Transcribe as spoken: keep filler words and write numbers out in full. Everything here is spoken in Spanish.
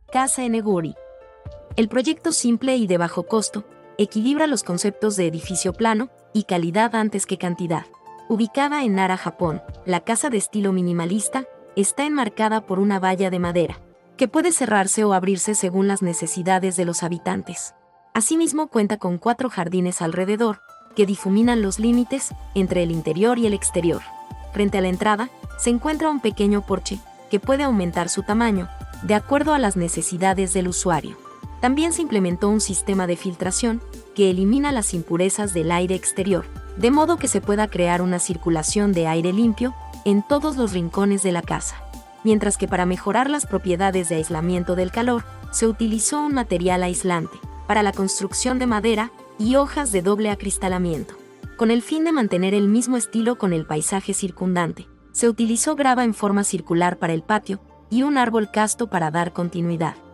Casa Eneguri. El proyecto simple y de bajo costo equilibra los conceptos de edificio plano y calidad antes que cantidad. Ubicada en Nara, Japón, la casa de estilo minimalista está enmarcada por una valla de madera, que puede cerrarse o abrirse según las necesidades de los habitantes. Asimismo cuenta con cuatro jardines alrededor, que difuminan los límites entre el interior y el exterior. Frente a la entrada, se encuentra un pequeño porche, que puede aumentar su tamaño, de acuerdo a las necesidades del usuario. También se implementó un sistema de filtración, que elimina las impurezas del aire exterior, de modo que se pueda crear una circulación de aire limpio en todos los rincones de la casa. Mientras que para mejorar las propiedades de aislamiento del calor, se utilizó un material aislante para la construcción de madera y hojas de doble acristalamiento. Con el fin de mantener el mismo estilo con el paisaje circundante, se utilizó grava en forma circular para el patio y un árbol casto para dar continuidad.